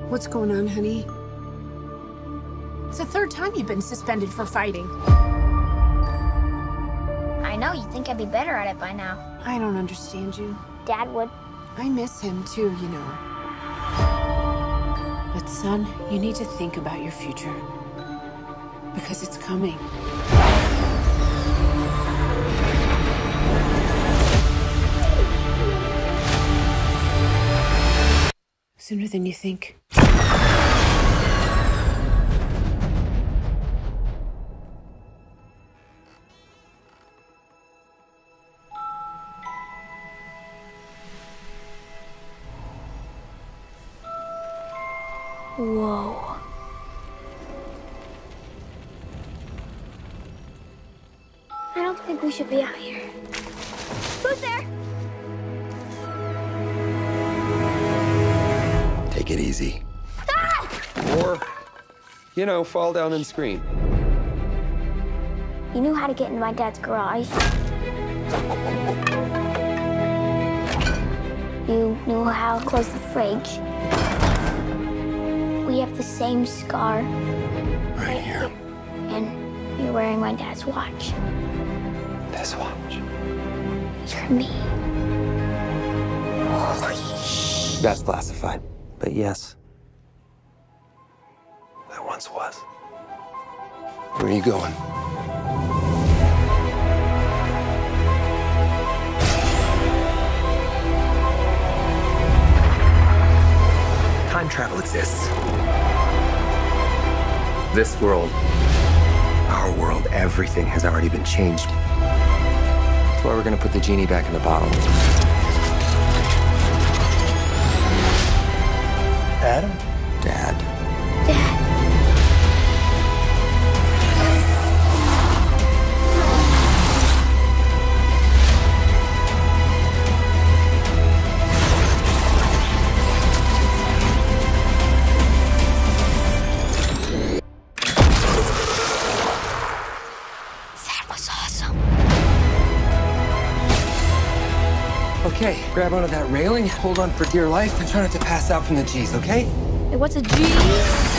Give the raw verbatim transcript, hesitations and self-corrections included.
What's going on, honey? It's the third time you've been suspended for fighting. I know, you'd think I'd be better at it by now. I don't understand you. Dad would. I miss him too, you know. But son, you need to think about your future. Because it's coming. Sooner than you think. Whoa. I don't think we should be out here. Who's there? Take it easy. Ah! Or, you know, fall down and scream. You knew how to get in my dad's garage. You knew how to close the fridge. We have the same scar. Right here. And you're wearing my dad's watch. This watch. You're me. Holy sh... That's classified. But yes. I once was. Where are you going? Time travel exists. This world, our world, everything has already been changed. That's why we're gonna put the genie back in the bottle. Adam? Dad. Dad. That was awesome. Okay, grab onto that railing, hold on for dear life, and try not to pass out from the G's, okay? Hey, what's a G?